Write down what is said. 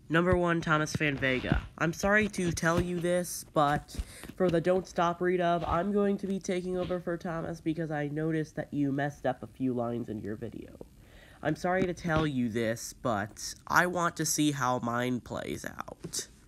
No1ThomasFan Vega. I'm sorry to tell you this, but for the Don't Stop read of, I'm going to be taking over for Thomas because I noticed that you messed up a few lines in your video. I'm sorry to tell you this, but I want to see how mine plays out.